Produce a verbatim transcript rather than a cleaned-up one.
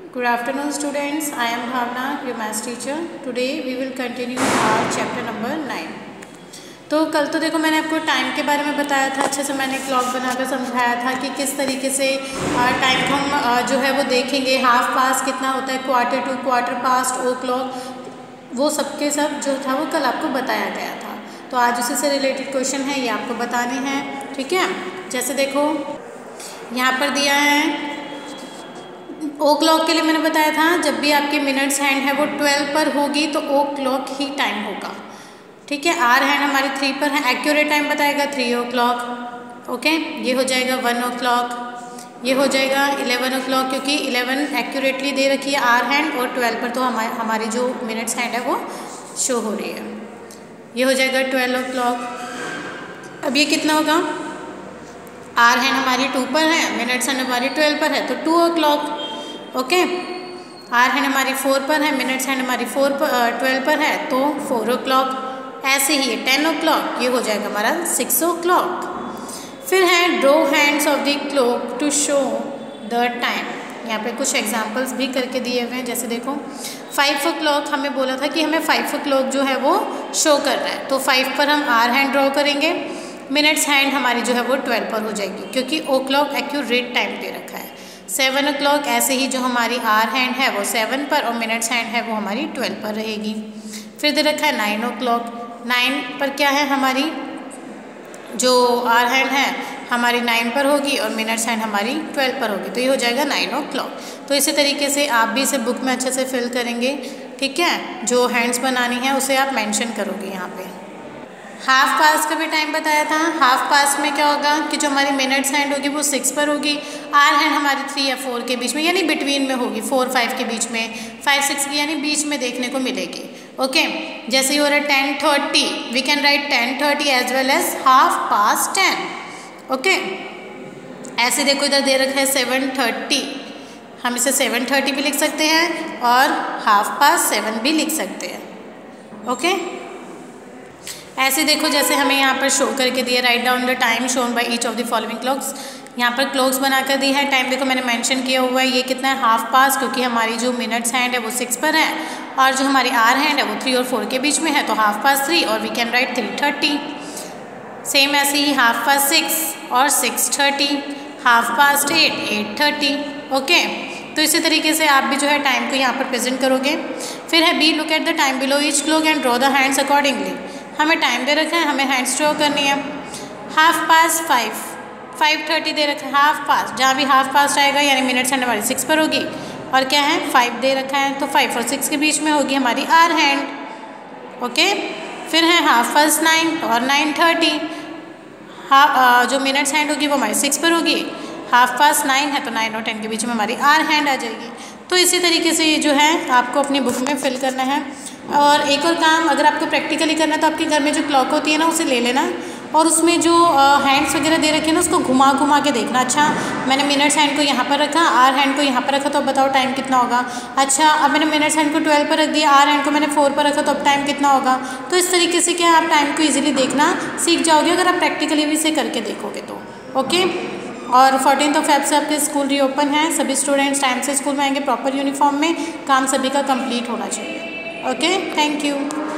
Good afternoon students, I am Bhavna, your maths teacher. Today we will continue our chapter number nine. तो कल तो देखो मैंने आपको टाइम के बारे में बताया था, अच्छे से मैंने क्लॉक बनाकर समझाया था कि किस तरीके से टाइम को हम जो है वो देखेंगे, हाफ पास कितना होता है, quarter to quarter past, o'clock, वो सब के सब जो था वो कल आपको बताया गया था। तो आज उसी से रिलेटेड क्वेश्चन है, ये आपको बताने हैं, ठीक है। जैसे देखो यहाँ पर दिया है ओ क्लॉक के लिए मैंने बताया था जब भी आपकी मिनट्स हैंड है वो ट्वेल्व पर होगी तो ओ क्लॉक ही टाइम होगा, ठीक है। आर हैंड हमारी थ्री पर है, एक्यूरेट टाइम बताएगा थ्री ओ क्लॉक, ओके। ये हो जाएगा वन ओ क्लॉक, ये हो जाएगा इलेवन ओ क्लॉक क्योंकि इलेवन एक्यूरेटली दे रखी है आर हैंड और ट्वेल्व पर तो हमारी हमारी जो मिनट्स हैंड है वो शो हो रही है। ये हो जाएगा ट्वेल्व ओ क्लॉक। अब ये कितना होगा, आर हैंड हमारी टू पर है, मिनट्स हैंड हमारी ट्वेल्व पर है तो two o'clock, okay. Hour hand हमारी फोर पर है, मिनट्स हैंड हमारी फोर पर ट्वेल्व पर है तो फोर ओ क्लॉक। ऐसे ही टेन ओ क्लॉक, ये हो जाएगा हमारा सिक्स ओ क्लॉक। फिर है draw hands of the clock to show the time. यहाँ पे कुछ एग्जांपल्स भी करके दिए हुए हैं, जैसे देखो फाइव ओ क्लॉक हमें बोला था कि हमें फाइव ओ क्लॉक जो है वो शो कर रहा है तो फाइव पर हम आर हैंड ड्रॉ करेंगे, मिनट्स हैंड हमारी जो है वो ट्वेल्व पर हो जाएगी क्योंकि ओ क्लॉक एक्यूरेट टाइम दे रखा है। सेवन ओ क्लॉक ऐसे ही जो हमारी आर हैंड है वो सेवन पर और मिनट्स हैंड है वो हमारी ट्वेल्व पर रहेगी। फिर दे रखा है नाइन ओ क्लॉक, नाइन पर क्या है हमारी जो आर हैंड है हमारी नाइन पर होगी और मिनट्स हैंड हमारी ट्वेल्व पर होगी तो ये हो जाएगा नाइन ओ क्लॉक। तो इसी तरीके से आप भी इसे बुक में अच्छे से फिल करेंगे, ठीक है। जो हैंड्स बनानी है उसे आप मेंशन करोगे यहाँ पे। हाफ पास का भी टाइम बताया था, हाफ पास में क्या होगा कि जो हमारी मिनट्स हैंड होगी वो सिक्स पर होगी, आर हैंड हमारी थ्री या फोर के बीच में यानी बिटवीन में होगी, फोर फाइव के बीच में, फाइव सिक्स की यानी बीच में देखने को मिलेगी, ओके। जैसे ही हो रहा है ten thirty, we can write ten thirty as well as half past ten, okay. ऐसे देखो इधर दे रखा है सेवन थर्टी, हम इसे सेवन थर्टी भी लिख सकते हैं और हाफ पास सेवन भी लिख सकते हैं, ओके। ऐसे देखो जैसे हमें यहाँ पर शो करके दिया, write down the time shown by each of the following clocks. यहाँ पर क्लॉक्स बनाकर दी है, टाइम देखो मैंने मेंशन किया हुआ है, ये कितना है हाफ पास क्योंकि हमारी जो मिनट्स हैंड है वो सिक्स पर है और जो हमारी आर हैंड है वो थ्री और फोर के बीच में है तो हाफ पास थ्री और we can write three thirty. Same ऐसे ही हाफ पास सिक्स और six thirty, half past eight, eight thirty, okay. तो इसी तरीके से आप भी जो है टाइम को यहाँ पर प्रेजेंट करोगे। फिर है B look at the time below each clock and draw the hands accordingly. हमें टाइम दे रखा है, हमें हैंड्स ड्रॉ करनी है। Half past five, five thirty दे रखा है, हाफ पास जहाँ भी हाफ पास आएगा यानी मिनट्स हैंड हमारी सिक्स पर होगी और क्या है फाइव दे रखा है तो फाइव और सिक्स के बीच में होगी हमारी आर हैंड, ओके। फिर है हाफ पास नाइन और नाइन थर्टी, हाफ जो मिनट्स हैंड होगी वो हमारी सिक्स पर होगी, हाफ पास नाइन है तो नाइन और टेन के बीच में हमारी आर हैंड आ जाएगी। तो इसी तरीके से ये जो है आपको अपनी बुक में फिल करना है। और एक और काम, अगर आपको प्रैक्टिकली करना है तो आपके घर में जो क्लॉक होती है ना उसे ले लेना और उसमें जो हैंड्स वगैरह दे रखे हैं ना उसको घुमा घुमा के देखना। अच्छा मैंने मिनट्स हैंड को यहाँ पर रखा, आर हैंड को यहाँ पर रखा तो अब बताओ टाइम कितना होगा। अच्छा अब मैंने मिनट्स हैंड को ट्वेल्व पर रख दिया, आर हैंड को मैंने फोर पर रखा तो अब टाइम कितना होगा। तो इस तरीके से क्या आप टाइम को ईजिली देखना सीख जाओगे अगर आप प्रैक्टिकली भी इसे करके देखोगे तो, ओके। और फोर्टीन ऑफ फेब से आपके स्कूल रीओपन है, सभी स्टूडेंट्स टाइम से स्कूल में आएंगे प्रॉपर यूनिफॉर्म में, काम सभी का कंप्लीट होना चाहिए, ओके। Thank you.